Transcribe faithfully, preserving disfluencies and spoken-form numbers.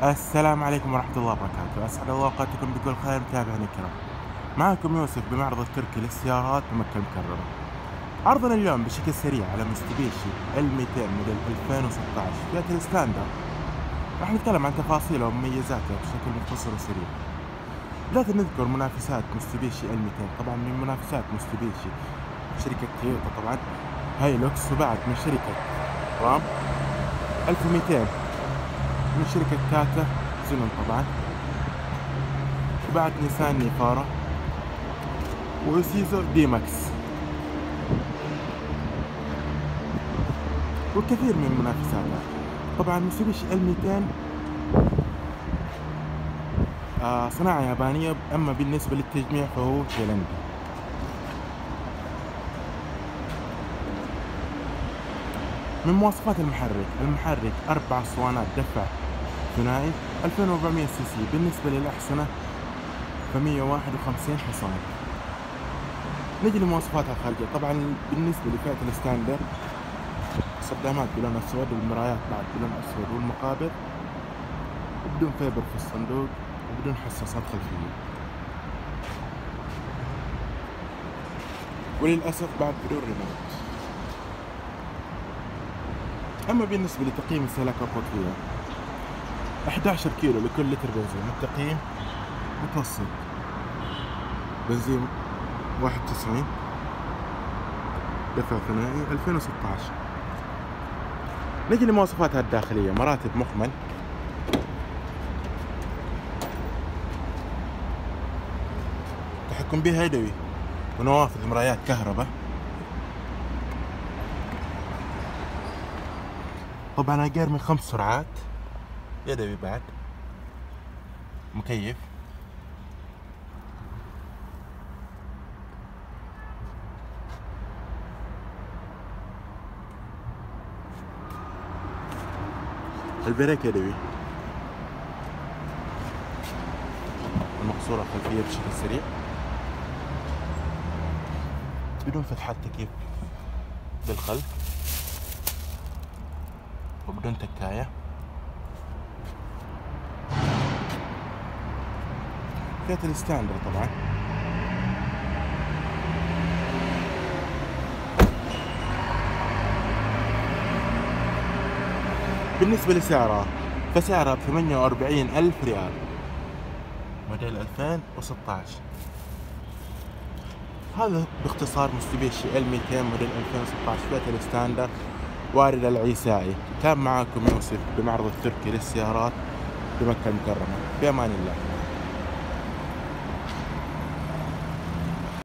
السلام عليكم ورحمة الله وبركاته، أسعد الله أوقاتكم بكل خير متابعينا الكرام. معكم يوسف بمعرض التركي للسيارات بمكة المكرمة. عرضنا اليوم بشكل سريع على موستبيشي ال مئتين موديل ألفين وستة عشر فئة الستاندرد. راح نتكلم عن تفاصيله ومميزاته بشكل مختصر وسريع. بداية نذكر منافسات موستبيشي ال مئتين، طبعا من منافسات موستبيشي شركة تويوتا طبعا هايلوكس، وبعد من شركة رام ألف ومئتين من شركة تاتا زينون طبعا، وبعد نيسان نيفارا وإيسوزو دي ماكس، والكثير من المنافسات. طبعا موتسوبيشي ال مئتين آه صناعة يابانية، أما بالنسبة للتجميع فهو تايلندي. من مواصفات المحرك، المحرك أربع اسطوانات دفع ثنائي ألفين وأربعمئة سي سي، بالنسبة للأحصنة فمئة وواحد وخمسين حصان. نجي لمواصفاتها الخارجية. طبعا بالنسبة لفئة الستاندرد صدامات بلون أسود، والمرايات بعد بلون أسود، والمقابض وبدون فيبر في الصندوق، وبدون حساسات خلفية، وللأسف بعد بدون ريموت. أما بالنسبة لتقييم استهلاك القطرية أحد عشر كيلو لكل لتر بنزين، التقييم متوسط. بنزين واحد وتسعين دفع ثنائي ألفين وستة عشر. نجي لمواصفاتها الداخلية. مراتب مخمل، تحكم بها يدوي، ونوافذ مرايات كهرباء. طبعا غير من خمس سرعات، يدوي بعد، مكيف. البريك يدوي، المقصورة الخلفية بشكل سريع، بدون فتحات تكييف بالخلف، وبدون تكاية. فئة الستاندرد طبعا. بالنسبة لسعرها فسعرها بثمانية وأربعين ألف ريال، موديل ألفين وستة عشر. هذا باختصار موتسوبيشي ال مئتين موديل ألفين وستة عشر فئة الستاندرد وارد العيسائي. كان معاكم يوسف بمعرض التركي للسيارات بمكة المكرمة. بأمان الله.